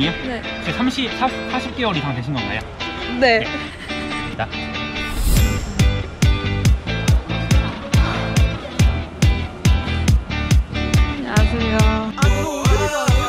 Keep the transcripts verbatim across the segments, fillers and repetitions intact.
지금이요? 네. 혹시 삼십, 사십 개월 이상 되신 건가요? 네. 네. 자. 안녕하세요. 아, 저 어디로 가요?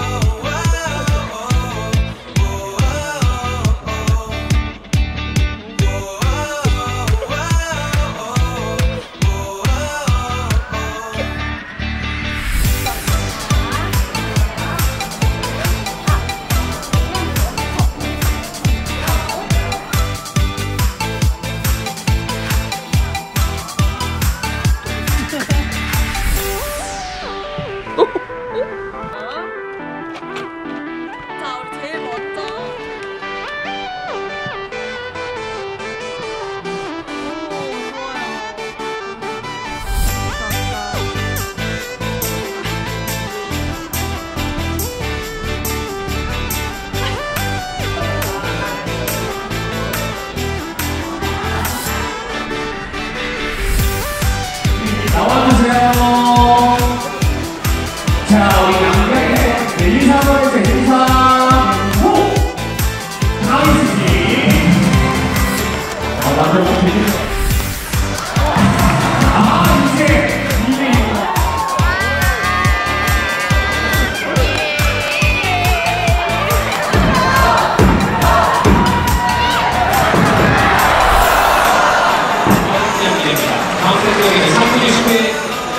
자, 우리 제일 먼저. 오, 좋아요. 나와주세요. 자, 우리 양양의 인사번에서 인사. 호! 나이스님. 아, 남자 되게. 아, 이제. 이제. 다음 세트에 삼 분 이십 회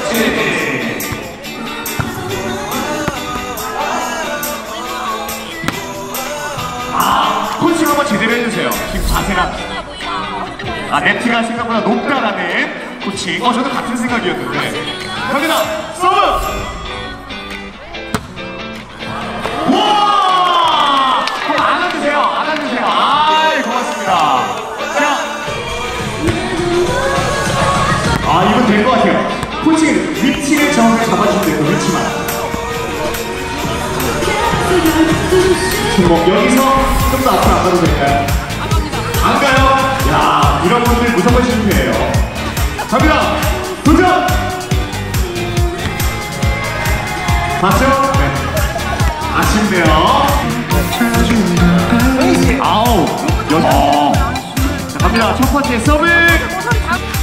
아, 코칭 한번 제대로 해주세요. 지금 자세가 아, 네트가 생각보다 높다라는 코칭. 어, 저도 같은 생각이었는데. 갑니다. 서브! 와! 한번 안아주세요. 안아주세요. 아이, 고맙습니다. 자. 아, 이건 될 것 같아요. 코칭 위치를 정확하게 잡아주면 돼요. 그 위치만. 뭐 여기서 좀 더 앞으로 안 가도 될까요? 안 가요? 야, 이런 분들 무조건 실패해요. 갑니다. 도전! 봤죠? 네. 아쉽네요. 아우, 여섯. 자, 갑니다. 첫 번째 서브.